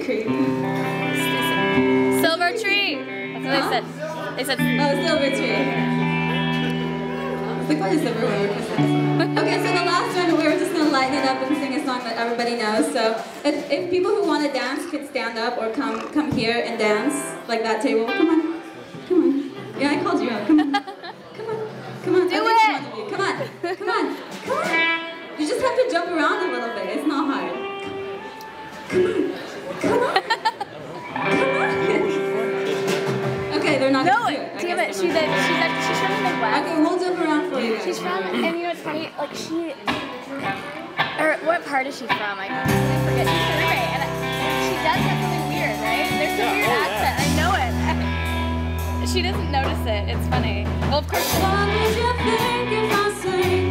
creep. Silver tree. That's what they said. They said. Oh, silver tree. It's like probably silver one. Okay, so the last one, we're just gonna lighten it up and sing a song that everybody knows. So if people who want to dance could stand up or come here and dance like that table. Come on, come on. Yeah, I called you out. Come on, come on, come on. Do it. Come on, come on, come on. You just have to jump around a little bit. It's not hard. Come on, come on, come on. Okay, they're not gonna do it. Damn it, she's from the Midwest. Okay, we'll jump around for you guys. She's from, and you know what's funny? Like or what part is she from? I forget. She's from Ray, and she does have something weird, right? There's some weird accent. I know it. She doesn't notice it. It's funny. Well, of course. What would you think if I sang